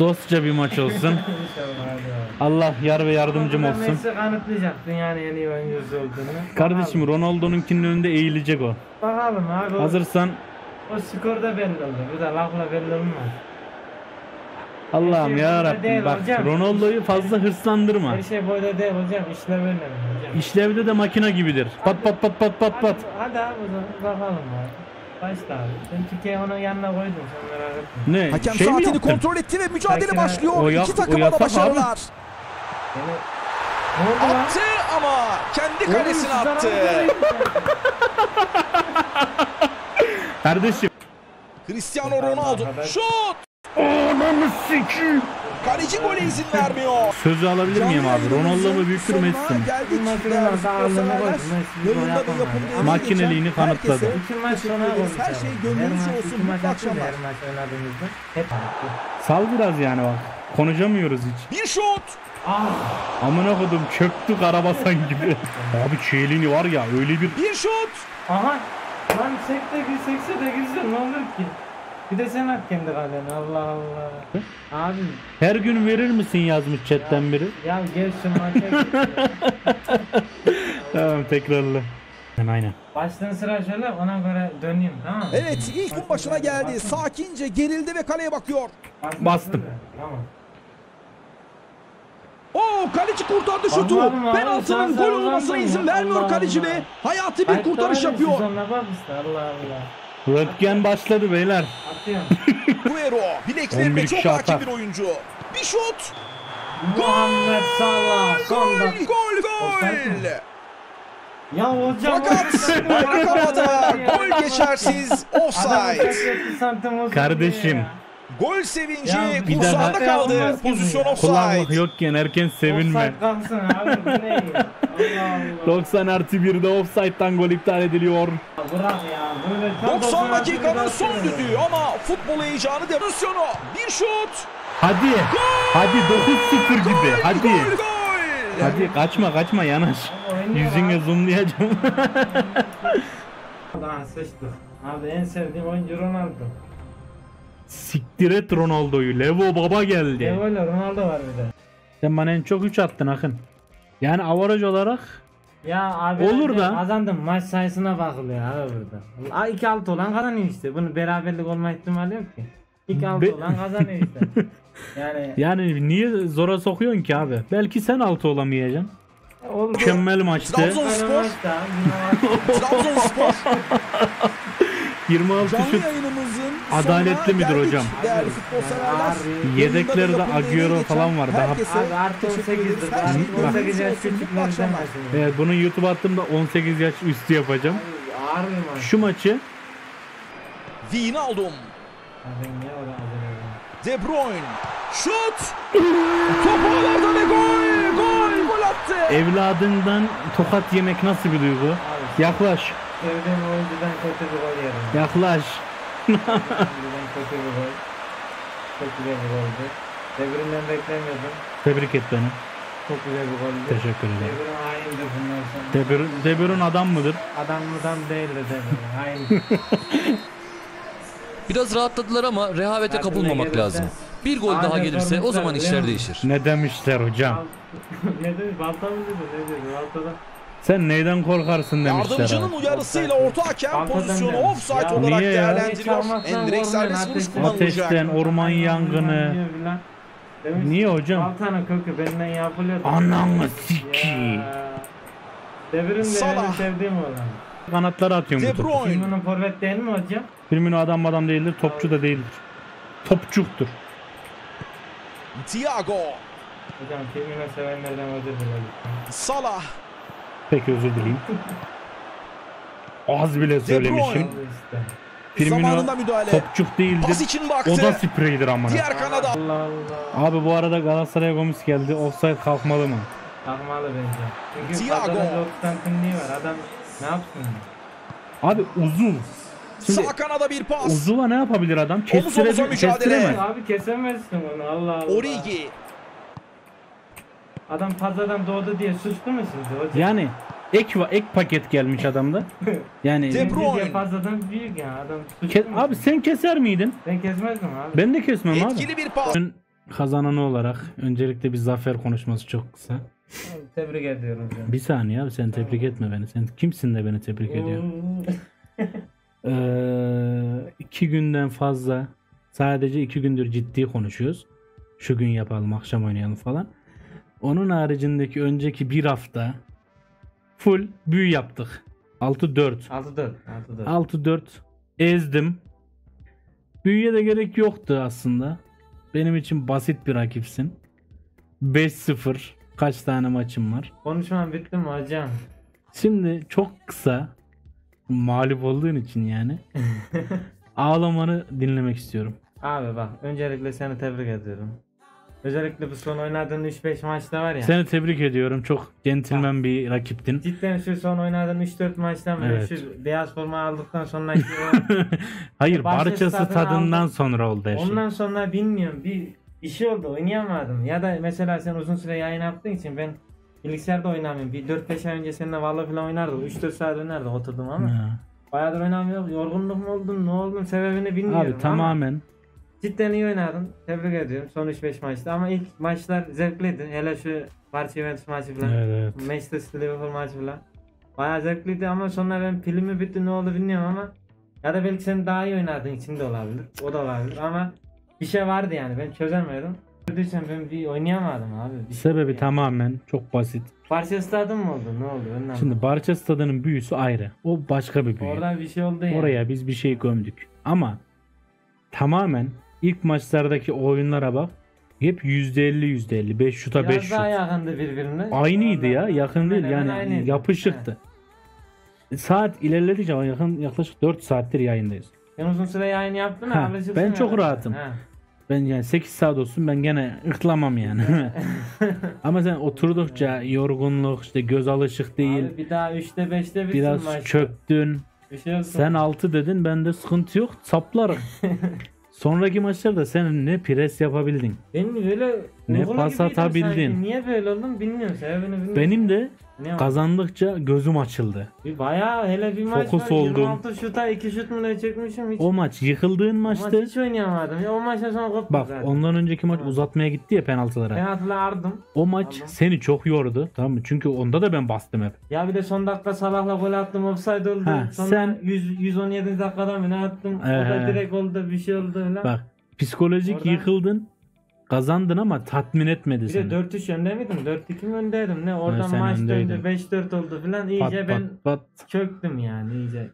Dostça bir maç olsun. İnşallah hadi. Allah yar ve yardımcım Burada olsun. Messi kanıtlayacak dünyanın en iyi oyuncusu olduğunu. Kardeşim Ronaldo'nunkinin önünde eğilecek o. Bakalım abi. Hazırsan O skor da belli oldu. Bu da lafla belli olmaz. Allah'ım Her şey ya burada değil Rabbim bak hocam. Ronaldo'yu fazla hırslandırma. Her şey böyle değil hocam. İşler önemli hocam. İşlevde de makine gibidir. Pat pat pat pat pat pat. Hadi abi o zaman bakalım abi. Başla abi. Ben Türkiye'yi onun yanına koydum. Sen merak etme. Ne? Hakem Şey mi saatini yaptın? kontrol etti ve mücadele Belki başlıyor. o İki takıma da yasak başarılar. Yani, ne oldu lan? Attı ama kendi kalesine Oğlum, attı. Kardeşim. Cristiano Ronaldo Arkadaş. şut. Ananı sikiyim. Kaleci gole izin vermiyor. Sözü alabilir miyim abi? Ronaldo mu büyüktür Messi mi? Geldik Makineler değerli daha ağırlığına sporseverler. koydum. Messi Yayında da yapamadı. yapıldığı Ama Makineliğini geçen kanıtladı. herkese İki maç sonra teşekkür ederiz. Her olacak. şey Her gönlünüzce maç, olsun. iki maç Mutlu atınca akşamlar. her maç oynadığımızda hep attı. Sal biraz yani bak. Konuşamıyoruz hiç. Bir şut. Amına kodum çöktü karabasan gibi. Abi Çiğlini var ya öyle bir... Bir şut. Aha! Lan sekse de güzel ne olur ki? Bir de sen at kendi kaleni Allah Allah. Abi Her gün verir misin yazmış chatten biri. ya gel şu maça git ya. Tamam tekrarla. Aynen. Baştan sıra şöyle ona göre döneyim tamam mı? Evet ilk bu başına geldi. Sakince gerildi ve kaleye bakıyor. Bastım. Tamam. Oo kaleci kurtardı şutu. Allah'ım abi, Penaltının sen gol sağ olmasına uzandın izin ya. vermiyor Allah kaleci Allah. ve hayati bir Kayıtta kurtarış var ya, yapıyor. sezonuna bak işte Allah Allah. Röntgen başladı beyler. Atıyorum. Guero 11 bileklerine çok kişi hakim atar. bir oyuncu. Bir şut. Muhammed Salah son Gol dakika. gol Offside mi? gol. Ya hocam Fakat bakamadı. Gol geçersiz. Offside. Kardeşim. Gol sevinci Ya, bir kursağında daha- kaldı. Olmaz gibi Pozisyon ya. Kullanmak offside. yokken erken sevinme. Offside kalsın abi bu ne ya? Allah Allah. 90+1'de offside'dan gol iptal ediliyor. Bırak ya böyle tam 90 dakikanın dakikada son atıyor. düdüğü ama futbol heyecanı pozisyonu. Bir şut. Hadi. Hadi 9-0 gibi. Hadi. Gol gol. Hadi kaçma yanaş. Oynuyor Yüzüne abi. zoomlayacağım. Daha sıçtık. Abi en sevdiğim oyuncu Ronaldo. Siktir et Ronaldo'yu. Levo baba geldi. Levo'yla Ronaldo var bir de. Sen bana en çok 3 attın Akın. Yani avaraj olarak Ya abi Olur bence da. kazandım maç sayısına bakılıyor abi burada. 2-6 olan kazanıyor işte. Bunun beraberlik olma ihtimali yok ki. 2-6 Be- olan kazanıyor işte. Yani niye zora sokuyorsun ki abi? Belki sen 6 olamayacaksın. olur. Mükemmel maçtı. Trabzonspor. Trabzonspor 26 canlı şut. yayınımızın Adaletli sonuna midir geldik hocam? Değerli futbolseverler. Abi, Yedeklerde Agüero falan var. Daha Abi artı 18'dir. Her şey Artı 18 yaş gönlünüzce olsun. Mutlu küçüklerden akşamlar. başlıyor. evet, bunu YouTube attığımda 18 yaş üstü yapacağım. Ağır bir maç. Şu maçı Wijnaldum. Abi niye öyle acele De Bruyne. Şut. Topu ağlarda ve gol. Gol attı. evladından tokat yemek nasıl bir duygu? Yaklaş. Sevdiğim oyuncudan kötü bir gol yedim. Yaklaş. Oyuncudan kötü bir gol. Çok güzel bir goldü. De Bruyne'den beklemiyordum. Tebrik et beni. Çok güzel bir goldü. Teşekkür De ederim. Bruyne haindir bundan sonra. De Bruyne adam mıdır? Adam değildi De Bruyne. Hain. Biraz rahatladılar ama rehavete kapılmamak lazım. Bir gol daha gelirse o zaman işler değişir. Ne demişler hocam? Ne dedi? Balta mı dedi? Ne dedi? Baltada. Sen neyden korkarsın demişler Yardımcının abi. uyarısıyla orta hakem Baltadan pozisyonu demiş. offside Ya olarak niye ya? değerlendiriyor. Endirek serbest vuruş kullanılacak. Ateşten, orman yangını. Demiş, Niye hocam? Baltanın kökü benden yapılıyor. Ananı siki. Devrim de Salah. benim sevdiğim olan. Kanatlara atıyorum De bu topu. Bruyne. Firmino'nun forvet değil mi hocam? Firmino adam değildir, topçu da değildir. Topçuktur. Thiago. Hocam Firmino sevenlerden özür dilerim. Salah. Peki özür dileyim. Az bile söylemişim. Bruyne. İşte. Firmino Zamanında müdahale. topçuk Pas değildir. için O baktı. da spreydir amına. Diğer kanada. Allah Allah. Abi bu arada Galatasaray'a Gomis geldi. Offside kalkmalı mı? Takmalı bence. Çünkü Thiago. Thiago. 90 tinliği var. Adam ne yapsın? Abi uzuv. Şimdi Sağ kanada bir pas. uzuva ne yapabilir adam? omuza mücadele. Kestiremez. Abi kesemezsin onu Allah Allah. Origi. Adam fazladan doğdu diye suçlu mu siz hocam? Yani ek paket gelmiş adamda. Yani De Bruyne. Diye fazladan büyük ya adam suçlu mu? abi sen keser miydin? Ben kesmezdim abi. Ben de kesmem abi. Etkili bir pas. kazananı olarak öncelikle bir zafer konuşması çok kısa. Tebrik ediyorum canım. Bir saniye abi, sen tebrik etme beni. Sen kimsin de beni tebrik ediyorsun? 2 günden fazla, sadece 2 gündür ciddi konuşuyoruz. Şu gün yapalım, akşam oynayalım falan. Onun haricindeki önceki bir hafta full büyü yaptık. 6-4. 6-4. 6-4 ezdim. Büyüye de gerek yoktu aslında. Benim için basit bir rakipsin. 5-0. Kaç tane maçım var? Konuşmam bitti mi hocam? Şimdi çok kısa, mağlup olduğun için yani ağlamanı dinlemek istiyorum. Abi bak, öncelikle seni tebrik ediyorum. Özellikle bu son oynadığın 3-5 maçta var ya. Seni tebrik ediyorum. Çok centilmen bir rakiptin. Cidden şu son oynadığın 3-4 maçtan beri Evet. şu beyaz forma aldıktan sonraki Hayır, Bahçe Barçası stadını tadından aldım. sonra oldu her şey. ondan sonra bilmiyorum bir şey oldu, oynayamadım. Ya da mesela sen uzun süre yayın yaptığın için ben bilgisayarda oynamıyorum. Bir 4-5 ay önce seninle Valla falan oynardık. 3-4 saat oynardık, oturdum ama. Ha. Bayağıdır oynamıyorum. Yorgunluk mu oldun, ne oldun, sebebini bilmiyorum. Abi tamamen Cidden iyi oynadın. Tebrik ediyorum son 3-5 maçta, ama ilk maçlar zevkliydi. Hele şu Barça Juventus maçı falan. evet. Manchester City Liverpool maçı falan. Bayağı zevkliydi ama sonra ben pilimi bitti, ne oldu bilmiyorum ama ya da belki sen daha iyi oynadığın için de olabilir. O da olabilir ama bir şey vardı yani, ben çözemedim. Gördüysen ben bir oynayamadım abi. Bir şey Sebebi yani. tamamen çok basit. Barça stadı mı oldu? Ne oldu? Önden Şimdi Barça stadının büyüsü ayrı. O başka bir büyü. orada bir şey oldu yani. Oraya biz bir şey gömdük. Ama tamamen ilk maçlardaki oyunlara bak. Hep %50 5 şuta 5 biraz şut. daha yakındı birbirine. Aynıydı ya. Orada- Yakın değil Hemen yani, aynıydı. yapışıktı. Saat ilerledikçe yaklaşık 4 saattir yayındayız. Sen uzun süre yayın yaptın Ha, alışırsın ben çok herhalde. rahatım. Ha. Ben yani 8 saat olsun ben gene ıklamam yani. Ama sen oturdukça yorgunluk, işte göz alışık değil. Abi bir daha 3'te 5'te bitsin Biraz maçta. çöktün. Bir şey olsun. Sen 6 dedin, bende sıkıntı yok. Saplarım. Sonraki maçlarda sen ne pres yapabildin. Benim böyle Ne uykulu pas gibiydim atabildin. sanki. Niye böyle oldum bilmiyorum. Sebebini bilmiyorum. Benim de Ne var? kazandıkça gözüm açıldı. Bir bayağı hele bir maç Fokus var. oldum. 26 şuta 2 şut mu ne çekmişim hiç. O maç yıkıldığın O maç maçtı. hiç oynayamadım. Ya o maçtan sonra koptum Bak zaten. ondan önceki maç Tamam. uzatmaya gitti ya penaltılara. Ben hatırlardım. O maç Tamam. seni çok yordu. Tamam mı? Çünkü onda da ben bastım hep. Ya bir de son dakika Salah'la gol attım, offside oldu. Ha, Sonra sen- 117 dakikada mı ne attım? O da direkt oldu, bir şey oldu öyle. Bak psikolojik Oradan- yıkıldın. Kazandın ama tatmin etmedi Bir seni. de 4-3 önde miydim? 4-2 mi öndeydim? Ne? Oradan sen maç öndeydin. döndü, 5-4 oldu falan. İyice Pat ben pat pat. çöktüm yani iyice.